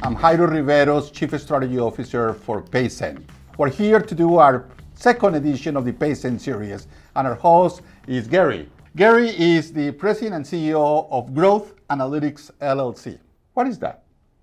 I'm Jairo Riveros, Chief Strategy Officer for Paysend. We're here to do our second edition of the Paysend series, and our host is Gary. Gary is the President and CEO of Growth Analytics LLC. What is that?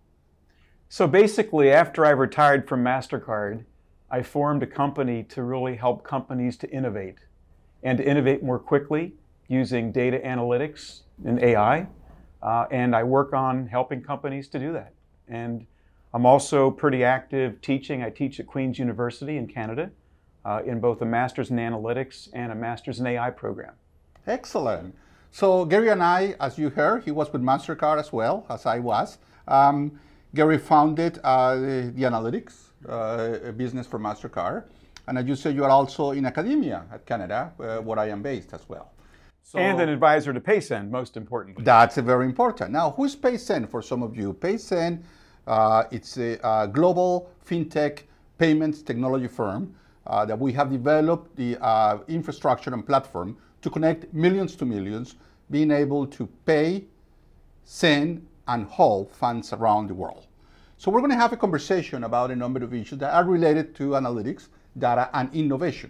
So basically, after I retired from MasterCard, I formed a company to really help companies to innovate and to innovate more quickly using data analytics and AI. And I work on helping companies to do that. And I'm also pretty active teaching. I teach at Queen's University in Canada in both a Master's in Analytics and a Master's in AI program. Excellent. So Gary and I, as you heard, he was with MasterCard as well, as I was. Gary founded the analytics business for MasterCard. And as you said, you are also in academia at Canada, where I am based as well. So, and an advisor to Paysend, most importantly. That's very important. Now, who's Paysend for some of you? Paysend, it's a global fintech payments technology firm that we have developed the infrastructure and platform to connect millions to millions, being able to pay, send, and hold funds around the world. So we're going to have a conversation about a number of issues that are related to analytics, data, and innovation.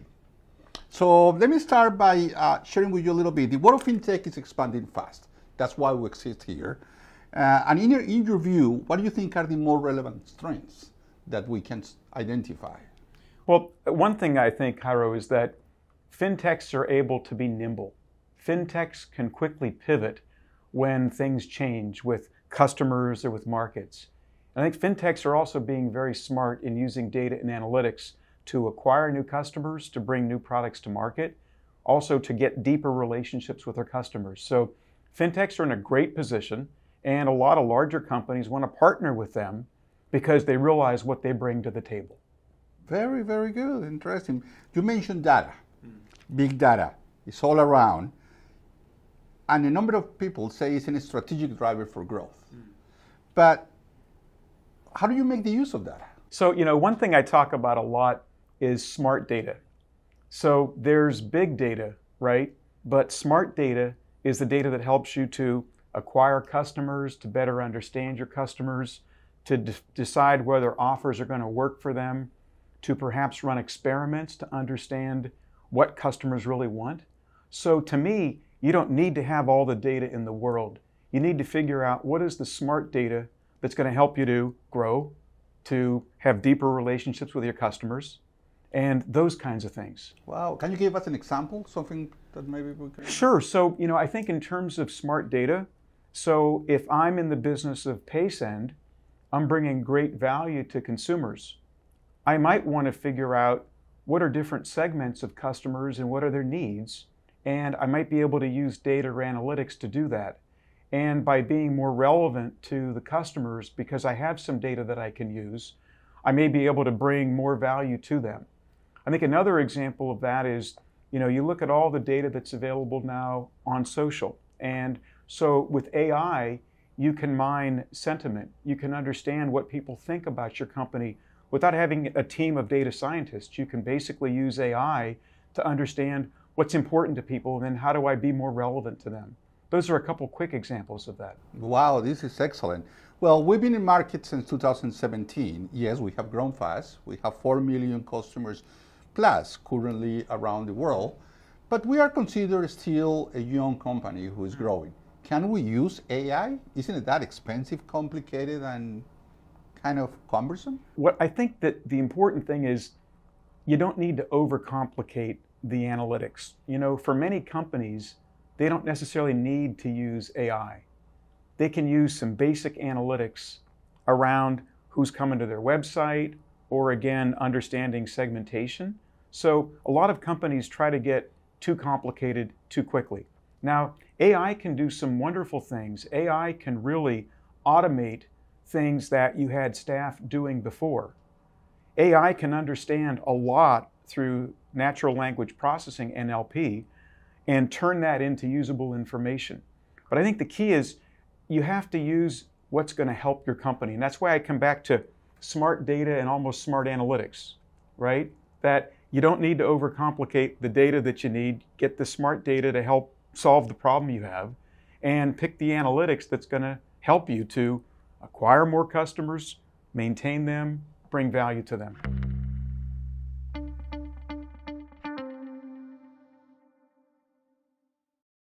So let me start by sharing with you a little bit. The world of fintech is expanding fast. That's why we exist here. And in your view, what do you think are the more relevant strengths that we can identify? Well, one thing I think, Jairo, is that fintechs are able to be nimble. Fintechs can quickly pivot when things change with customers or with markets. And I think fintechs are also being very smart in using data and analytics to acquire new customers, to bring new products to market, also to get deeper relationships with their customers. So fintechs are in a great position, and a lot of larger companies want to partner with them because they realize what they bring to the table. Very, very good. Interesting. You mentioned data. Big data. It's all around. And a number of people say it's a strategic driver for growth. But how do you make the use of that? So, one thing I talk about a lot is smart data. So there's big data, right? But smart data is the data that helps you to acquire customers, to better understand your customers, to decide whether offers are going to work for them, to perhaps run experiments to understand what customers really want. So to me, you don't need to have all the data in the world. You need to figure out what is the smart data that's going to help you to grow, to have deeper relationships with your customers, and those kinds of things. Wow. Can you give us an example? Something that maybe we can... Sure. So, I think in terms of smart data, so if I'm in the business of Paysend, I'm bringing great value to consumers. I might want to figure out what are different segments of customers and what are their needs, and I might be able to use data or analytics to do that. And by being more relevant to the customers, because I have some data that I can use, I may be able to bring more value to them. I think another example of that is, you look at all the data that's available now on social. And so with AI, you can mine sentiment. You can understand what people think about your company without having a team of data scientists. You can basically use AI to understand what's important to people, and then how do I be more relevant to them? Those are a couple quick examples of that. Wow, this is excellent. Well, we've been in market since 2017. Yes, we have grown fast. We have 4 million customers plus currently around the world, but we are considered still a young company who is growing. Can we use AI? Isn't it that expensive, complicated, and kind of cumbersome? What I think that the important thing is you don't need to overcomplicate the analytics. For many companies, they don't necessarily need to use AI. They can use some basic analytics around who's coming to their website, or again, understanding segmentation. So a lot of companies try to get too complicated too quickly. Now, AI can do some wonderful things. AI can really automate things that you had staff doing before. AI can understand a lot through natural language processing, NLP, and turn that into usable information. But I think the key is you have to use what's going to help your company. And that's why I come back to smart data and almost smart analytics, right? That you don't need to overcomplicate the data that you need. Get the smart data to help solve the problem you have, and pick the analytics that's going to help you to acquire more customers, maintain them, bring value to them.